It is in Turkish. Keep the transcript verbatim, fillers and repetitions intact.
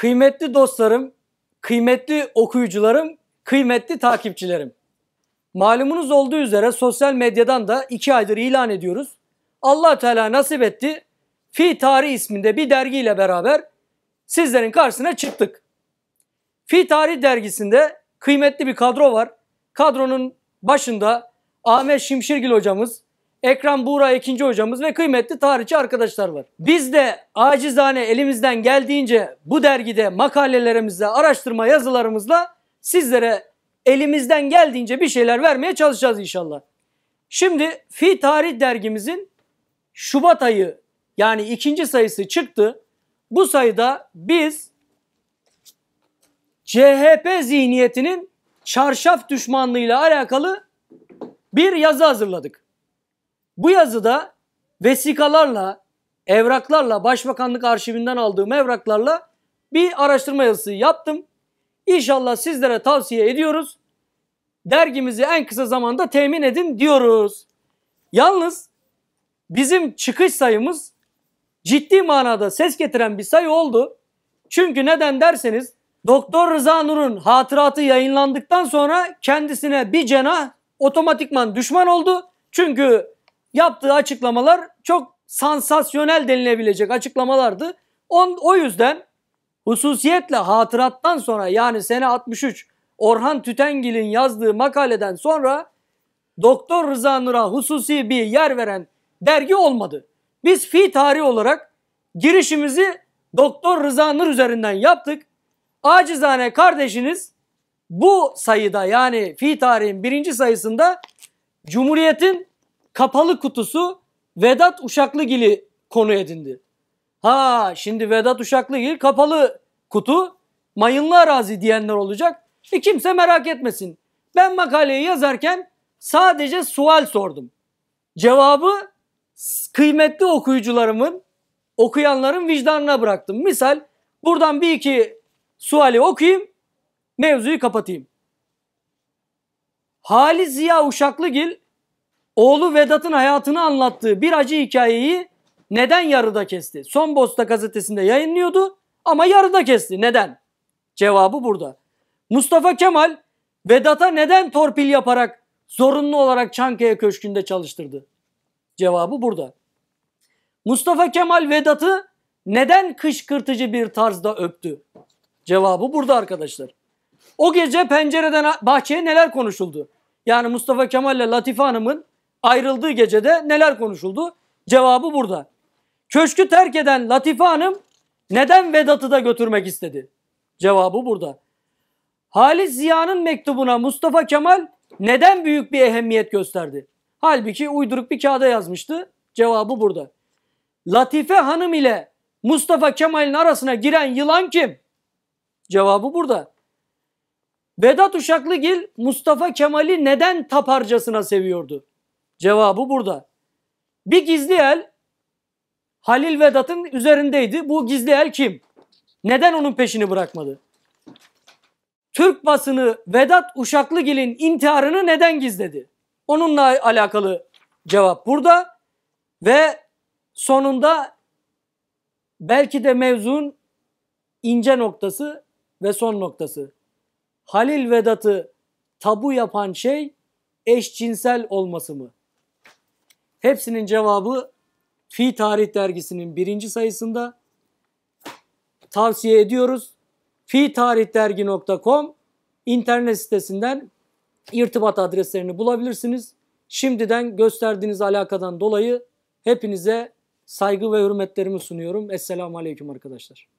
Kıymetli dostlarım, kıymetli okuyucularım, kıymetli takipçilerim. Malumunuz olduğu üzere sosyal medyadan da iki aydır ilan ediyoruz. Allah Teala nasip etti. Fi Tarih isminde bir dergiyle beraber sizlerin karşısına çıktık. Fi Tarih dergisinde kıymetli bir kadro var. Kadronun başında Ahmet Şimşirgil hocamız, Ekrem Buğra Ekinci hocamız ve kıymetli tarihçi arkadaşlar var. Biz de acizane elimizden geldiğince bu dergide makalelerimizle, araştırma yazılarımızla sizlere elimizden geldiğince bir şeyler vermeye çalışacağız inşallah. Şimdi Fi Tarih dergimizin Şubat ayı yani ikinci sayısı çıktı. Bu sayıda biz C H P zihniyetinin çarşaf düşmanlığıyla alakalı bir yazı hazırladık. Bu yazıda vesikalarla, evraklarla, Başbakanlık arşivinden aldığım evraklarla bir araştırma yazısı yaptım. İnşallah sizlere tavsiye ediyoruz. Dergimizi en kısa zamanda temin edin diyoruz. Yalnız bizim çıkış sayımız ciddi manada ses getiren bir sayı oldu. Çünkü neden derseniz Doktor Rıza Nur'un hatıratı yayınlandıktan sonra kendisine bir cenah otomatikman düşman oldu. Çünkü yaptığı açıklamalar çok sansasyonel denilebilecek açıklamalardı. On, o yüzden hususiyetle hatırattan sonra yani sene altmış üç Orhan Tütengil'in yazdığı makaleden sonra Doktor Rıza Nur'a hususi bir yer veren dergi olmadı. Biz Fi Tarih olarak girişimizi Doktor Rıza Nur üzerinden yaptık. Acizane kardeşiniz bu sayıda yani Fi Tarih'in birinci sayısında Cumhuriyet'in kapalı kutusu Vedat Uşaklıgil'i konu edindi. Ha şimdi Vedat Uşaklıgil kapalı kutu mayınlı arazi diyenler olacak. E kimse merak etmesin. Ben makaleyi yazarken sadece sual sordum. Cevabı kıymetli okuyucularımın, okuyanların vicdanına bıraktım. Misal buradan bir iki suali okuyayım, mevzuyu kapatayım. Halis Ziya Uşaklıgil, oğlu Vedat'ın hayatını anlattığı bir acı hikayeyi neden yarıda kesti? Son Posta gazetesinde yayınlıyordu ama yarıda kesti. Neden? Cevabı burada. Mustafa Kemal, Vedat'a neden torpil yaparak zorunlu olarak Çankaya Köşkü'nde çalıştırdı? Cevabı burada. Mustafa Kemal Vedat'ı neden kışkırtıcı bir tarzda öptü? Cevabı burada arkadaşlar. O gece pencereden bahçeye neler konuşuldu? Yani Mustafa Kemal ile Latife Hanım'ın ayrıldığı gecede neler konuşuldu? Cevabı burada. Köşkü terk eden Latife Hanım neden Vedat'ı da götürmek istedi? Cevabı burada. Halis Ziya'nın mektubuna Mustafa Kemal neden büyük bir ehemmiyet gösterdi? Halbuki uyduruk bir kağıda yazmıştı. Cevabı burada. Latife Hanım ile Mustafa Kemal'in arasına giren yılan kim? Cevabı burada. Vedat Uşaklıgil Mustafa Kemal'i neden taparcasına seviyordu? Cevabı burada. Bir gizli el Halil Vedat'ın üzerindeydi. Bu gizli el kim? Neden onun peşini bırakmadı? Türk basını Vedat Uşaklıgil'in intiharını neden gizledi? Onunla alakalı cevap burada. Ve sonunda belki de mevzunun ince noktası ve son noktası. Halil Vedat'ı tabu yapan şey eşcinsel olması mı? Hepsinin cevabı Fi Tarih dergisinin birinci sayısında. Tavsiye ediyoruz. fi tarih dergi nokta com internet sitesinden irtibat adreslerini bulabilirsiniz. Şimdiden gösterdiğiniz alakadan dolayı hepinize saygı ve hürmetlerimi sunuyorum. Esselamu Aleyküm arkadaşlar.